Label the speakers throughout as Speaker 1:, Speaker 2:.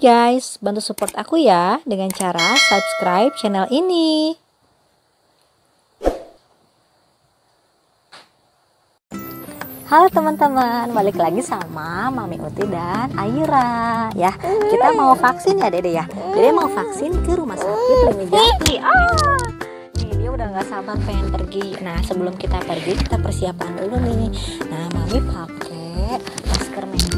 Speaker 1: guys, bantu support aku ya dengan cara subscribe channel ini. Halo teman-teman, balik lagi sama Mami Uti dan Aira ya. Kita mau vaksin ya Dede ya. Dede mau vaksin ke rumah sakit Limijati. Nih dia udah nggak sabar pengen pergi. Nah sebelum kita pergi kita persiapan dulu nih. Nah Mami pakai masker medis.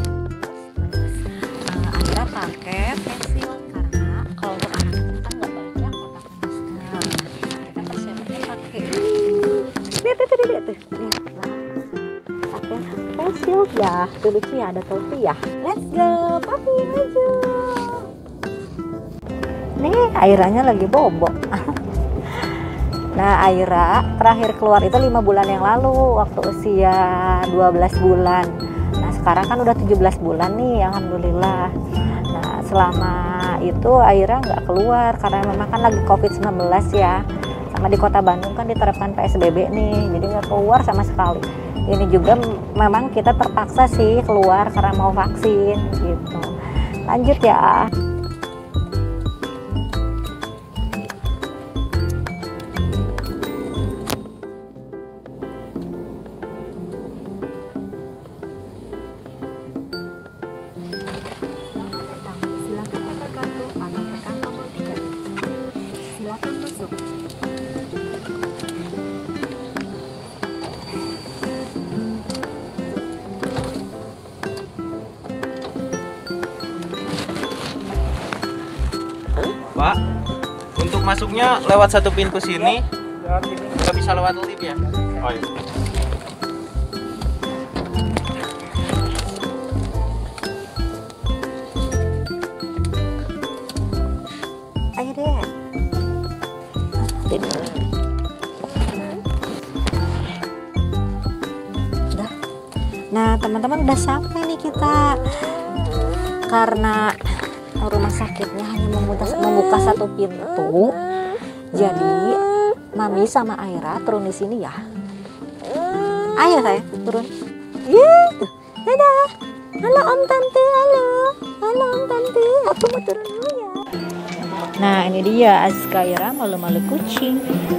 Speaker 1: Aira pakai face shield karena kalau untuk anak kan nggak baik ya kalau pakai masker. Kita persiapannya pakai. Lihat tuh. Lihat. Pakai face shield ya, tuh lucu ya, ada topi ya. Let's go, papi maju. Nih Airanya lagi bobo. Nah Aira terakhir keluar itu 5 bulan yang lalu waktu usia 12 bulan. Nah sekarang kan udah 17 bulan nih, alhamdulillah. Nah selama itu Aira nggak keluar karena memang kan lagi COVID-19 ya. Sama di kota Bandung kan diterapkan PSBB nih, jadi nggak keluar sama sekali. Ini juga memang kita terpaksa sih keluar karena mau vaksin gitu. Lanjut ya. Silakan masuk.
Speaker 2: Pak, untuk masuknya lewat satu pintu sini, nggak bisa lewat lift ya? Oh iya.
Speaker 1: Ayo deh. Udah. Nah teman-teman udah sampai nih kita. Karena rumah sakitnya hanya membuka satu pintu, jadi Mami sama Aira turun di sini ya. Ayo saya turun. Tuh. Dadah. Halo Om Tante, halo Om Tante, aku mau turun dulu ya. Nah ini dia Azka Aira malu-malu kucing.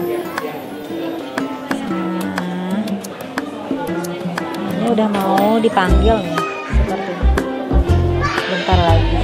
Speaker 1: Nah, ini udah mau dipanggil nih, seperti bentar lagi.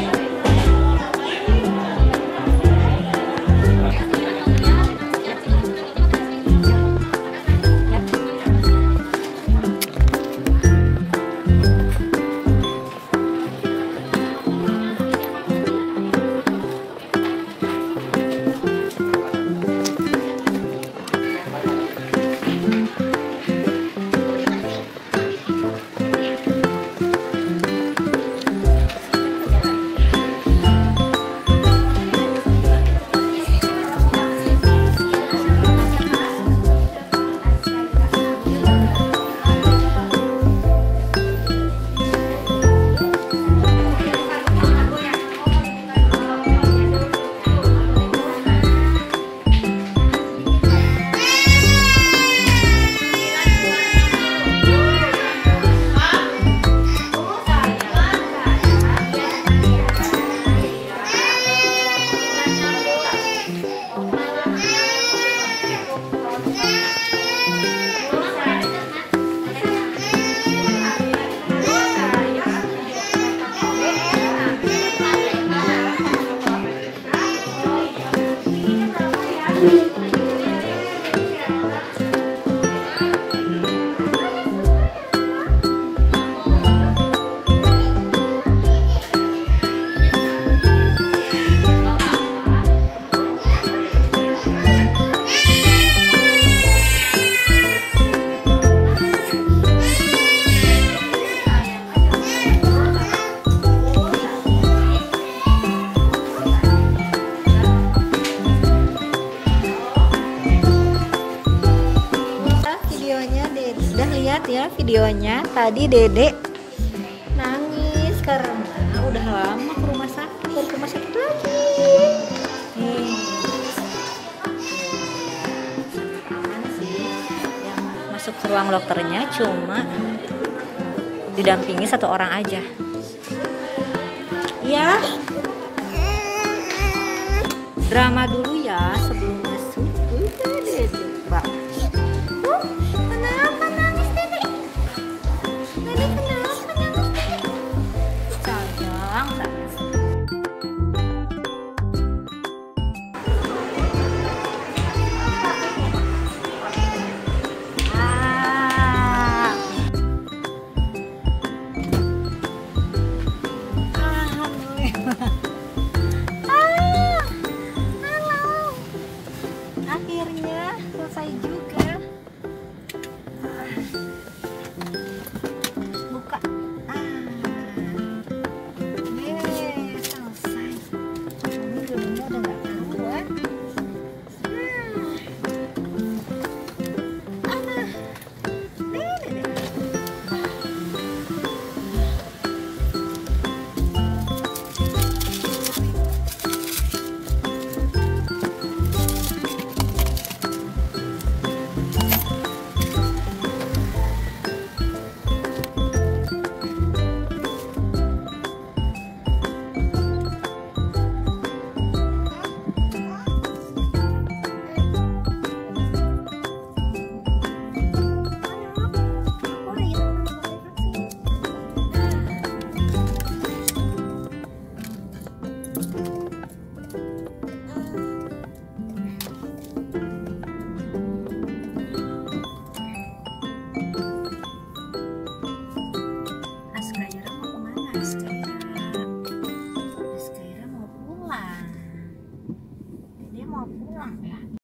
Speaker 1: Ya videonya tadi Dede nangis karena udah lama ke rumah sakit lagi nih. Sih yang masuk ke ruang dokternya cuma didampingi 1 orang aja ya. drama dulu ya sebelum masuk. Udah deh coba. Kenapa nangis Dede? Dede kenapa nangis Dede? Sayang, akhirnya selesai juga. Buka. Selesai. Ini dulunya udah nggak keluar. Askaira mau pulang. Dia mau pulang ya.